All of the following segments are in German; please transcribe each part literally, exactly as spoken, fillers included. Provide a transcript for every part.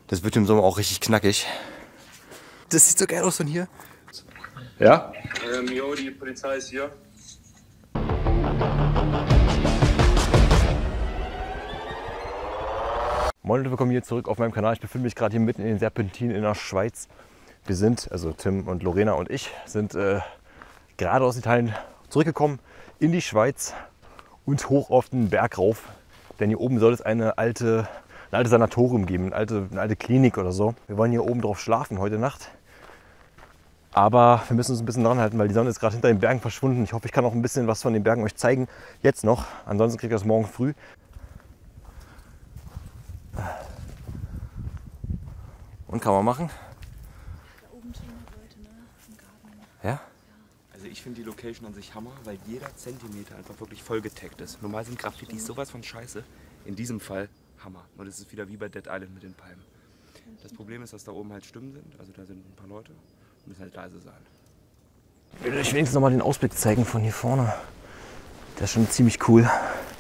Das wird im Sommer auch richtig knackig. Das sieht so geil aus von hier. Ja? Ähm, jo, die Polizei ist hier. Moin und willkommen hier zurück auf meinem Kanal. Ich befinde mich gerade hier mitten in den Serpentinen in der Schweiz. Wir sind, also Tim und Lorena und ich, sind äh, gerade aus Italien zurückgekommen in die Schweiz und hoch auf den Berg rauf. Denn hier oben soll es eine alte, ein altes Sanatorium geben, eine alte, eine alte Klinik oder so. Wir wollen hier oben drauf schlafen heute Nacht. Aber wir müssen uns ein bisschen dran halten, weil die Sonne ist gerade hinter den Bergen verschwunden. Ich hoffe, ich kann auch ein bisschen was von den Bergen euch zeigen. Jetzt noch. Ansonsten kriege ich das morgen früh. Und kann man machen. Da oben stehen noch Leute, ne? Im Garten. Ja? Also ich finde die Location an sich Hammer, weil jeder Zentimeter einfach wirklich voll getaggt ist. Normal sind Graffitis sowas von scheiße. In diesem Fall Hammer. Und es ist wieder wie bei Dead Island mit den Palmen. Das Problem ist, dass da oben halt Stimmen sind. Also da sind ein paar Leute. Müssen halt leise sein. Ich will euch wenigstens noch mal den Ausblick zeigen von hier vorne. Der ist schon ziemlich cool.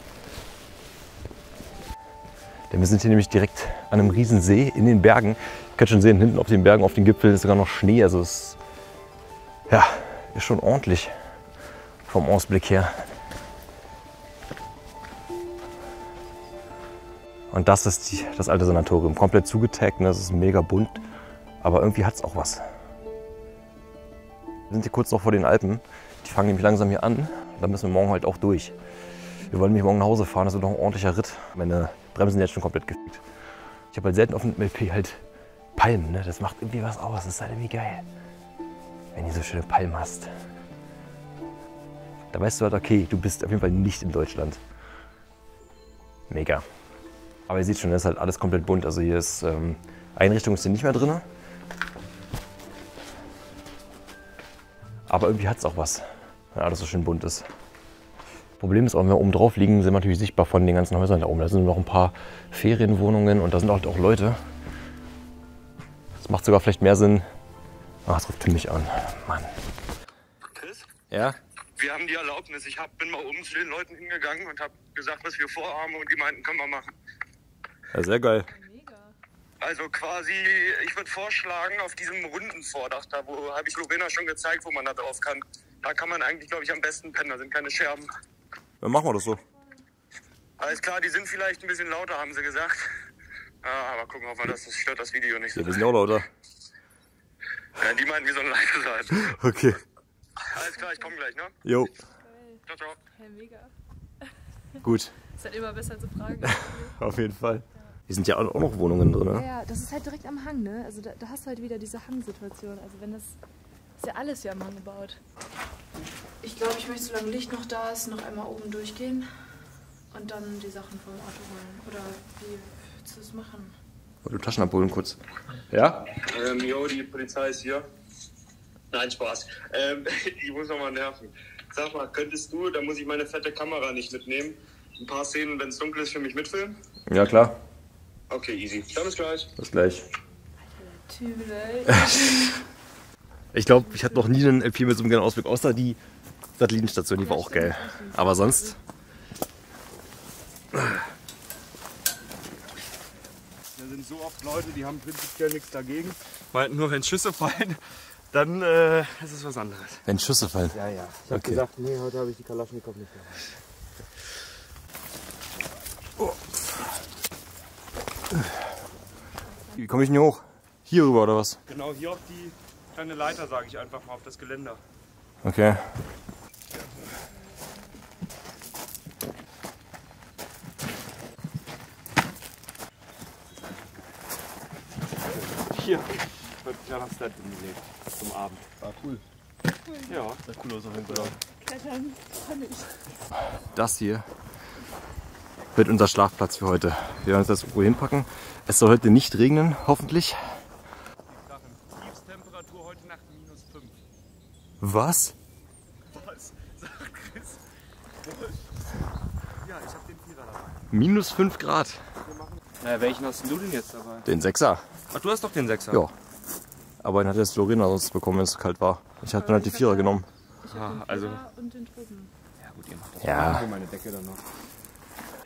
Denn wir sind hier nämlich direkt an einem riesen See in den Bergen. Ihr könnt schon sehen, hinten auf den Bergen, auf den Gipfeln ist sogar noch Schnee. Also es ja, ist schon ordentlich vom Ausblick her. Und das ist die, das alte Sanatorium. Komplett zugetaggt, das ist mega bunt. Aber irgendwie hat es auch was. Wir sind hier kurz noch vor den Alpen. Die fangen nämlich langsam hier an. Da müssen wir morgen halt auch durch. Wir wollen nämlich morgen nach Hause fahren. Das wird noch ein ordentlicher Ritt. Meine Bremsen sind jetzt schon komplett gefickt. Ich habe halt selten auf dem M L P halt Palmen. Ne? Das macht irgendwie was aus. Das ist halt irgendwie geil. Wenn du so schöne Palmen hast. Da weißt du halt, okay, du bist auf jeden Fall nicht in Deutschland. Mega. Aber ihr seht schon, das ist halt alles komplett bunt. Also hier ist ähm, Einrichtung ist hier nicht mehr drin. Aber irgendwie hat es auch was, wenn alles so schön bunt ist. Problem ist auch, wenn wir oben drauf liegen, sind wir natürlich sichtbar von den ganzen Häusern da oben. Da sind noch ein paar Ferienwohnungen und da sind halt auch Leute. Das macht sogar vielleicht mehr Sinn. Ach, das ruft Tim mich an. Mann. Chris? Ja? Wir haben die Erlaubnis. Ich hab, bin mal oben zu den Leuten hingegangen und habe gesagt, was wir vorhaben und die meinten, können wir machen. Ja, sehr geil. Mega. Also quasi, ich würde vorschlagen, auf diesem runden Vordach, da wo habe ich Lorena schon gezeigt, wo man da drauf kann. Da kann man eigentlich, glaube ich, am besten pennen. Da sind keine Scherben. Dann machen wir das so. Alles klar, die sind vielleicht ein bisschen lauter, haben sie gesagt. Ja, aber gucken, ob wir das, das stört das Video nicht so. Ja, wir sind ja auch lauter. Ja, die meinten, wir sollen leise sein. Okay. Alles klar, ich komme gleich, ne? Jo. Geil. Ciao, ciao. Hey, mega. Gut. Ist halt immer besser zu fragen. Auf jeden Fall. Hier sind ja auch noch Wohnungen drin, Ja, ne? ja, das ist halt direkt am Hang, ne? Also da, da hast du halt wieder diese Hangsituation. Also wenn das, ist ja alles hier am Hang gebaut. Ich glaube, ich möchte, solange Licht noch da ist, noch einmal oben durchgehen und dann die Sachen vom Auto holen. Oder wie willst du es machen? Wollte du Taschen abholen kurz? Ja? Ähm, jo, die Polizei ist hier. Nein, Spaß. Ähm, ich muss noch mal nerven. Sag mal, könntest du, da muss ich meine fette Kamera nicht mitnehmen, ein paar Szenen, wenn es dunkel ist, für mich mitfilmen? Ja, klar. Okay, easy. Dann bis gleich. Bis gleich. Typ, ey. Ich glaube, ich hatte noch nie einen L P mit so einem geilen Ausblick, außer die Satellitenstation, die war auch geil. Aber sonst... Da sind so oft Leute, die haben prinzipiell nichts dagegen. Weil nur wenn Schüsse fallen, dann äh, ist es was anderes. Wenn Schüsse fallen. Ja, ja. Ich habe Okay. gesagt, nee, heute habe ich die Kalaschnikow nicht dabei. Oh. Wie komme ich denn hier hoch? Hier rüber oder was? Genau, hier auf die kleine Leiter, sage ich einfach mal, auf das Geländer. Okay. Hier wird ein kleiner Sled umgelegt zum Abend. Ah, cool. Ja. Sah cool aus auf jeden Fall. Klettern kann ich. Das hier wird unser Schlafplatz für heute. Wir werden uns das irgendwo hinpacken. Es soll heute nicht regnen, hoffentlich. Tiefstemperatur heute Nacht minus fünf. Was? Was? Sag Chris. Ja, ich hab den Vierer dabei. Minus fünf Grad. Naja, welchen hast du denn jetzt dabei? Den Sechser. Ach, du hast doch den Sechser. Ja. Aber den hat jetzt Lorena sonst bekommen, wenn es kalt war. Ich habe dann halt die Vierer genommen. Ich hab Ah, den also- Vierer und den Truppen. Ja gut, ihr macht das. Ja. Ich meine Decke dann noch.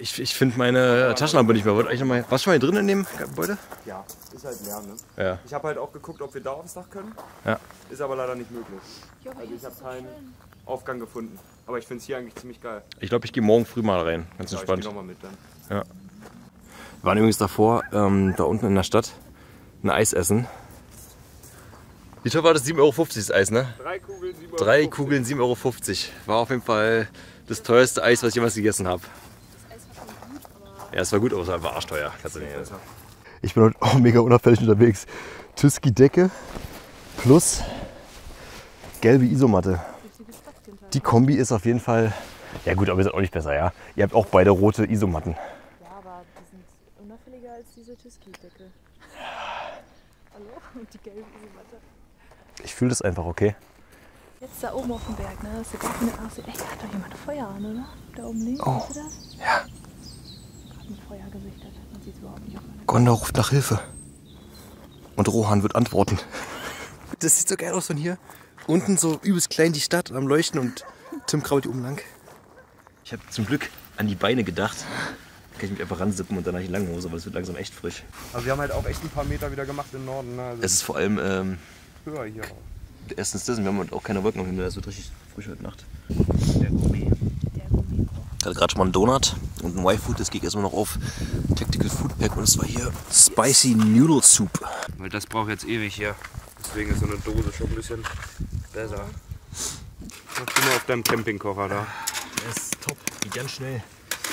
Ich, ich finde meine Taschenlampe nicht mehr. Wollt eigentlich noch mal, was schon mal hier drin in dem Gebäude? Ja, ist halt leer, ne? Ja. Ich habe halt auch geguckt, ob wir da aufs Dach können. Ja. Ist aber leider nicht möglich. Jo, aber Also hier ich ist habe es so keinen schön. Aufgang gefunden. Aber ich finde es hier eigentlich ziemlich geil. Ich glaube, ich gehe morgen früh mal rein. Ganz Ja, ich entspannt. gehe nochmal mit dann. Ja. Wir waren übrigens davor, ähm, da unten in der Stadt, ein Eis essen. Wie teuer war das? sieben Euro fünfzig das Eis, ne? Drei Kugeln, sieben Euro. Drei Kugeln, sieben Euro fünfzig. War auf jeden Fall das teuerste Eis, was ich jemals gegessen habe. Das Eis war schon gut, aber Ja, es war gut, aber es war einfach arschteuer. Kannst du nicht. Besser. Ich bin heute auch mega unauffällig unterwegs. Tüski-Decke plus gelbe Isomatte. Die Kombi ist auf jeden Fall... Ja gut, aber ihr seid auch nicht besser, ja? Ihr habt auch beide rote Isomatten. ja, aber die sind unauffälliger als diese Tüski-Decke. Hallo? Und die gelbe Isomatte. Ich fühle das einfach, okay? Jetzt da oben auf dem Berg, ne? Das ist ja gar keine Aussicht. Ey, da hat doch jemand Feuer an, oder? Da oben links, Oh. siehst du das? Ja. Gerade ein Feuer gesichtet. Man sieht es überhaupt nicht auf meine Gondor ruft nach Hilfe. Und Rohan wird antworten. Das sieht so geil aus von hier. Unten so übelst klein die Stadt am Leuchten und Tim krabbelt hier oben lang. Ich habe zum Glück an die Beine gedacht. Da kann ich mich einfach ransippen und danach in Langhose, aber es wird langsam echt frisch. Aber wir haben halt auch echt ein paar Meter wieder gemacht im Norden. Ne? Also Es ist vor allem ähm, höher hier auch. erstens das, und wir haben halt auch keine Wolken am Himmel, es wird richtig frisch heute Nacht. Der Gourmet. Der Gummi. Ich hatte gerade schon mal einen Donut und ein Y-Food, das geht erstmal noch auf Tactical Food Pack und es war hier Spicy Noodle Soup. Weil das braucht jetzt ewig hier. Deswegen ist so eine Dose schon ein bisschen besser. Mach du mal auf deinem Campingkocher da. Der ist top, geht ganz schnell.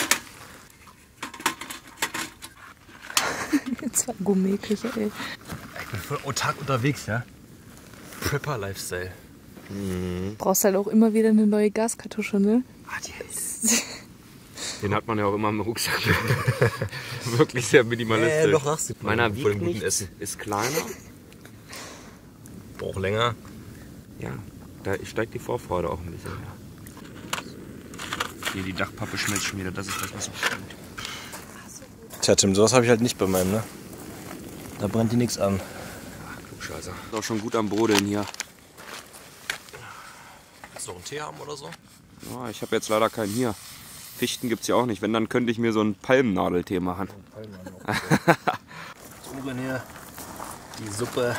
Zwei Gourmet-Küche, ey. Ich bin voll autark unterwegs, ja? Prepper-Lifestyle. Brauchst halt auch immer wieder eine neue Gaskartusche, ne? Ah, die Den hat man ja auch immer im Rucksack. Wirklich sehr minimalistisch. Äh, doch lachst du. Meiner Vor dem wiegt guten nichts, Essen. ist kleiner. Braucht länger. Ja, da steigt die Vorfreude auch ein bisschen mehr. Hier, die Dachpappe schmelzt schon wieder. Das ist das, was mich stimmt. Tja, Tim, sowas habe ich halt nicht bei meinem, ne? Da brennt die nichts an. Scheiße. Ist auch schon gut am Brodeln hier. Willst du noch einen Tee haben oder so? Ja, ich habe jetzt leider keinen hier. Fichten gibt es ja auch nicht. Wenn, dann könnte ich mir so einen Palmnadeltee machen. Oben hier die Suppe.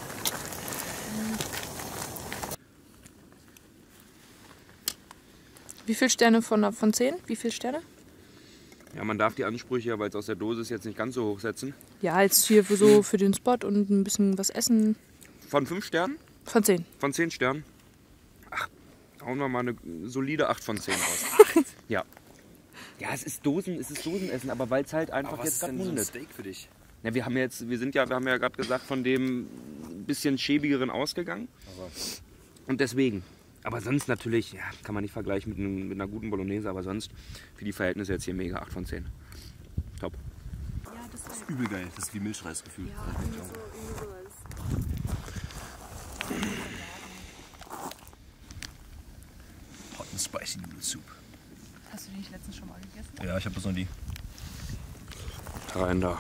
Wie viele Sterne von, von zehn? Wie viele Sterne? Ja, man darf die Ansprüche, weil es aus der Dose ist, jetzt nicht ganz so hoch setzen. Ja, jetzt hier für so für den Spot und ein bisschen was essen. Von fünf Sternen? Von zehn. Von zehn Sternen? Ach, hauen wir mal eine solide acht von zehn raus. Ja. Ja, es ist Dosen, es ist Dosenessen, aber weil es halt einfach jetzt gerade mundet. Steak für dich? Ja, wir haben jetzt, wir sind ja, wir haben ja gerade gesagt, von dem bisschen schäbigeren ausgegangen. Und deswegen. Aber sonst natürlich, ja, kann man nicht vergleichen mit, einem, mit einer guten Bolognese, aber sonst für die Verhältnisse jetzt hier mega acht von zehn. Top. Ja, das Das ist übel geil. Das ist wie Milchreisgefühl. Ja, irgendwie so, irgendwie Hot and Spicy Noodle Soup. Hast du den nicht letztens schon mal gegessen? Ja, ich habe das noch nie. Rein da.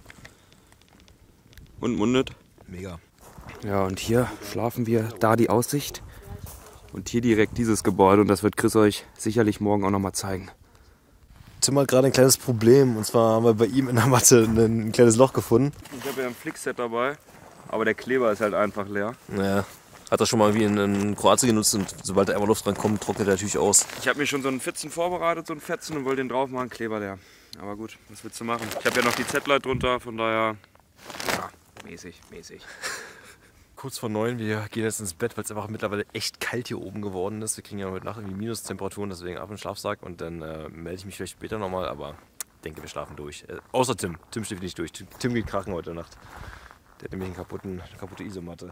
Und mundet. Mega. Ja, und hier schlafen wir, da die Aussicht. Und hier direkt dieses Gebäude und das wird Chris euch sicherlich morgen auch nochmal zeigen. Tim hat gerade ein kleines Problem. Und zwar haben wir bei ihm in der Matte ein, ein kleines Loch gefunden. Ich habe ja ein Flickset dabei, aber der Kleber ist halt einfach leer. Naja, hat er schon mal wie in, in Kroatien genutzt und sobald da einmal Luft rankommt, trocknet er natürlich aus. Ich habe mir schon so einen Fetzen vorbereitet, so einen Fetzen und wollte den drauf machen, Kleber leer. Aber gut, was willst du machen? Ich habe ja noch die Zettel drunter, von daher, ja, mäßig, mäßig. Kurz vor neun, wir gehen jetzt ins Bett, weil es einfach mittlerweile echt kalt hier oben geworden ist. Wir kriegen ja heute Nacht irgendwie Minustemperaturen, deswegen ab im Schlafsack und dann äh, melde ich mich vielleicht später nochmal, aber ich denke, wir schlafen durch. Äh, außer Tim. Tim schläft nicht durch. Tim geht krachen heute Nacht. Der hat nämlich einen kaputten, eine kaputte Isomatte.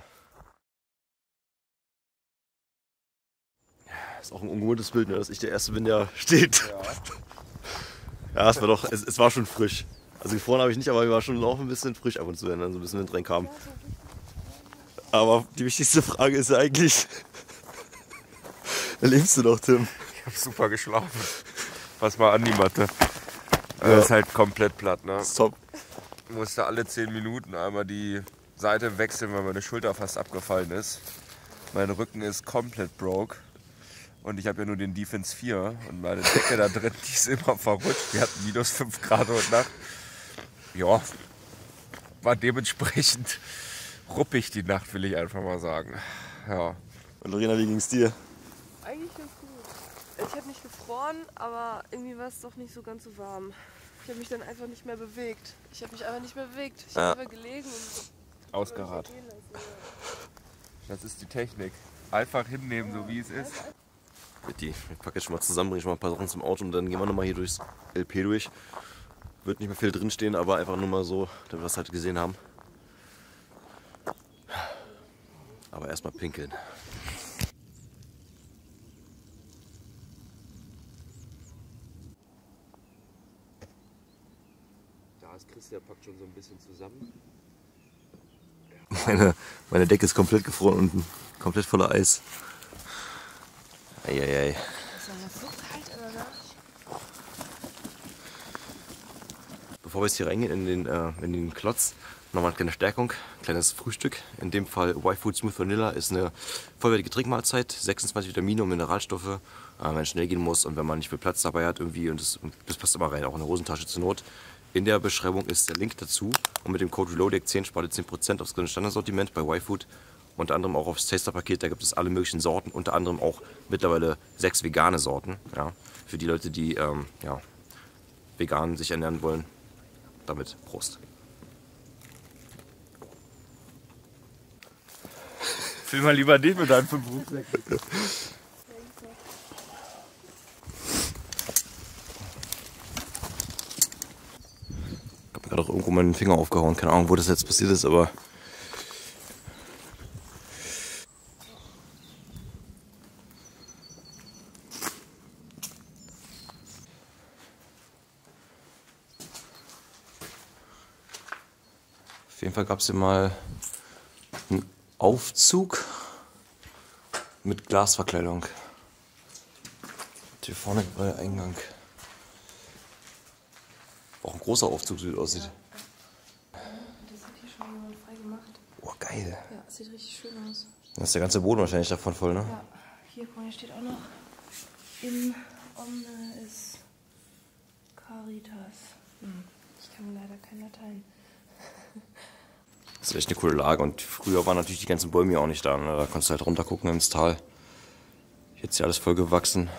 Ist auch ein ungewohntes Bild, ne? Dass ich der Erste bin, der steht. Ja, ja, es war doch, es, es war schon frisch. Also gefroren habe ich nicht, aber ich war schon auch ein bisschen frisch ab und zu, wenn dann so ein bisschen Wind reinkam. Aber die wichtigste Frage ist ja eigentlich, lebst du noch, Tim? Ich habe super geschlafen. Pass mal an die Matte. Ja. Das ist halt komplett platt, ne? Das ist top. Ich musste alle zehn Minuten einmal die Seite wechseln, weil meine Schulter fast abgefallen ist. Mein Rücken ist komplett broke. Und ich habe ja nur den Defense vier und meine Decke da drin, die ist immer verrutscht. Wir hatten minus fünf Grad und Nacht. Ja, war dementsprechend ruppig die Nacht, will ich einfach mal sagen. Ja. Und Lorena, wie ging's dir? Eigentlich ganz gut. Ich habe nicht gefroren, aber irgendwie war es doch nicht so ganz so warm. Ich habe mich dann einfach nicht mehr bewegt. Ich habe mich einfach nicht mehr bewegt. Ich Ja. habe einfach gelegen und so. Ausgeharrt. Das ist die Technik. Einfach hinnehmen, so wie es ist. Die, ich packe jetzt schon mal zusammen, bringe ich mal ein paar Sachen zum Auto und dann gehen wir nochmal hier durchs L P durch. Wird nicht mehr viel drinstehen, aber einfach nur mal so, damit wir es halt gesehen haben. Aber erstmal pinkeln. Da ist Christian packt schon so ein bisschen zusammen. Meine, meine Decke ist komplett gefroren unten. Komplett voller Eis. Eieiei. Ist ja so kalt, oder? Bevor wir jetzt hier reingehen in den, äh, in den Klotz, nochmal eine kleine Stärkung, kleines Frühstück. In dem Fall Y-Food Smooth Vanilla ist eine vollwertige Trinkmahlzeit, sechsundzwanzig Vitamine und Mineralstoffe, äh, wenn man schnell gehen muss und wenn man nicht viel Platz dabei hat irgendwie und das, das passt immer rein, auch in der Hosentasche zur Not. In der Beschreibung ist der Link dazu und mit dem Code RELOADED zehn spart ihr zehn Prozent aufs Standardsortiment bei Y-Food. Unter anderem auch aufs Taster-Paket, da gibt es alle möglichen Sorten, unter anderem auch mittlerweile sechs vegane Sorten. Ja, für die Leute, die ähm, ja, vegan sich ernähren wollen. Damit Prost. Film mal lieber dich mit deinen fünf Rucksäcken. Ich habe gerade auch irgendwo meinen Finger aufgehauen, keine Ahnung, wo das jetzt passiert ist, aber auf jeden Fall gab es hier mal einen Aufzug mit Glasverkleidung. Hier vorne war der Eingang. Auch ein großer Aufzug, so wie es aussieht. Das hat hier schon jemand frei gemacht. Oh, geil. Ja, sieht richtig schön aus. Dann ist der ganze Boden wahrscheinlich davon voll, ne? Ja, hier, guck mal, hier steht auch noch in Omne ist Caritas. Hm, ich kann leider kein Latein. Das ist echt eine coole Lage und früher waren natürlich die ganzen Bäume ja auch nicht da. Ne? Da konntest du halt runter gucken ins Tal. Jetzt ist ja alles voll gewachsen.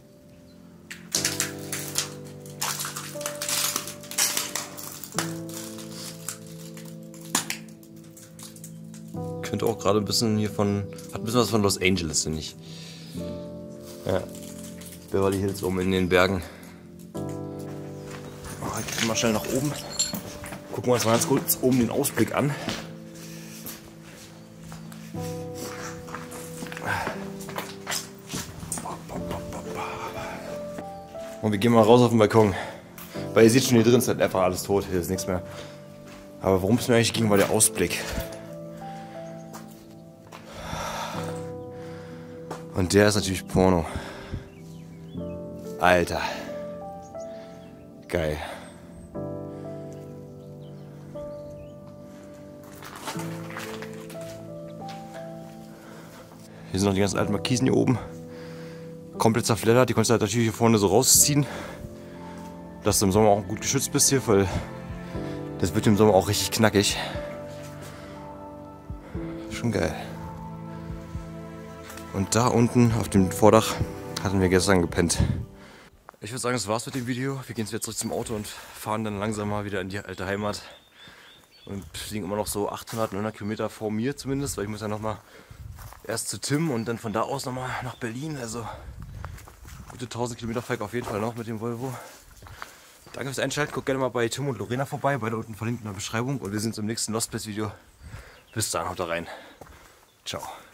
Könnte auch gerade ein bisschen hier von, hat ein bisschen was von Los Angeles, finde ich. Ja, Beverly Hills oben in den Bergen. Oh, ich geh mal schnell nach oben. Gucken wir uns mal ganz kurz oben den Ausblick an. Und wir gehen mal raus auf den Balkon. Weil ihr seht schon, hier drin ist halt einfach alles tot, hier ist nichts mehr. Aber worum es mir eigentlich ging, war der Ausblick. Und der ist natürlich Porno. Alter. Geil. Hier sind noch die ganzen alten Markisen hier oben. Komplett zerfleddert, die konntest du halt natürlich hier vorne so rausziehen. Dass du im Sommer auch gut geschützt bist hier, weil das wird im Sommer auch richtig knackig. Schon geil. Und da unten auf dem Vordach hatten wir gestern gepennt. Ich würde sagen, das war's mit dem Video. Wir gehen jetzt wieder zurück zum Auto und fahren dann langsam mal wieder in die alte Heimat. Und liegen immer noch so achthundert, neunhundert Kilometer vor mir zumindest, weil ich muss ja noch mal erst zu Tim und dann von da aus noch mal nach Berlin. Also gute tausend Kilometer fahre ich auf jeden Fall noch mit dem Volvo. Danke fürs Einschalten. Guckt gerne mal bei Tim und Lorena vorbei, beide unten verlinkt in der Beschreibung. Und wir sehen uns im nächsten Lost Place Video. Bis dann, haut da rein. Ciao.